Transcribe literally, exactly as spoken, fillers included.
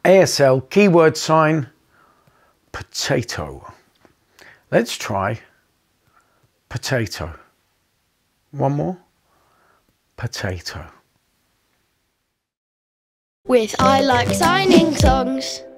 A S L keyword sign, potato. Let's try potato. One more. Potato. With I like signing songs.